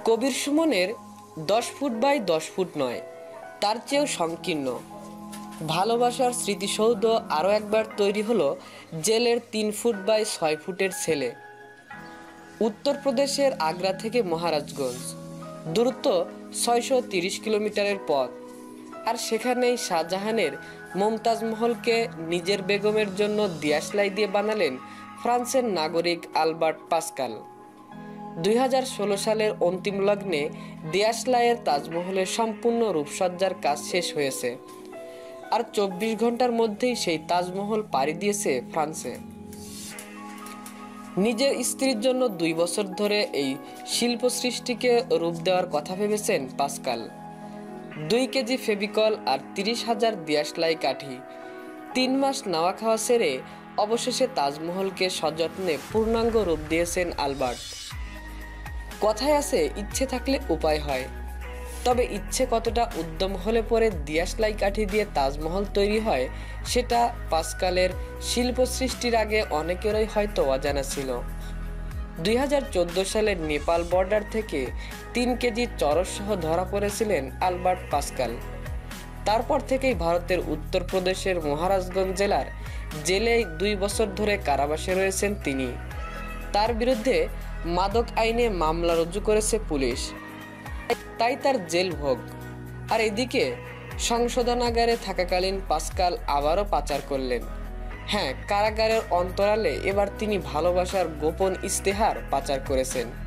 কবির সুমনের 10 foot by 10 foot নয়, তার চেয়েও সংকীর্ণ ভালোবাসার স্মৃতিসৌধ আরও একবার তৈরি হলো জেলের 3 ফুট বাই 6 ফুটের ছেলে। উত্তরপ্রদেশের আগ্রা থেকে মহারাজগঞ্জ দূরত্ব 630 কিলোমিটারের পথ। আর সেখানেই শাহজাহানের মমতাজ মহলকে নিজের বেগমের জন্য দিয়াশলাই দিয়ে বানালেন ফ্রান্সের নাগরিক আলবার্ট পাস্কাল। 2016 সালের অন্তিম লগ্নে দিয়াশলাইয়ের তাজমহলের সম্পূর্ণ রূপসজ্জার কাজ শেষ হয়েছে, আর 24 ঘন্টার মধ্যেই সেই তাজমহল পাড়ি দিয়েছে ফ্রান্সে। নিজের স্ত্রীর জন্য 2 বছর ধরে এই শিল্প সৃষ্টিকে রূপ দেওয়ার কথা ভেবেছেন পাস্কাল। 2 কেজি ফেভিকল আর 30,000 দিয়াশলাই কাঠি, 3 মাস নাওয়া খাওয়া সেরে অবশেষে তাজমহলকে সযত্নে পূর্ণাঙ্গ রূপ দিয়েছেন আলবার্ট। কথায় আছে, ইচ্ছে থাকলে উপায় হয়। তবে ইচ্ছে কতটা উদ্যম হলে পরে দিয়াশলাই কাঠি দিয়ে তাজমহল তৈরি হয়, সেটা পাস্কালের শিল্প সৃষ্টির আগে অনেকেরই হয়তো অজানা ছিল। 2014 সালের নেপাল বর্ডার থেকে 3 কেজি চরসসহ ধরা পড়েছিলেন আলবার্ট পাস্কাল। তারপর থেকেই ভারতের উত্তরপ্রদেশের মহারাজগঞ্জ জেলার জেলে 2 বছর ধরে কারাবাসে রয়েছেন তিনি। তার বিরুদ্ধে মাদক আইনে মামলা রুজু করেছে পুলিশ, তাই তার জেল ভোগ। আর এদিকে সংশোধনাগারে থাকাকালীন পাস্কাল আবারও পাচার করলেন। হ্যাঁ, কারাগারের অন্তরালে এবার তিনি ভালোবাসার গোপন ইস্তেহার পাচার করেছেন।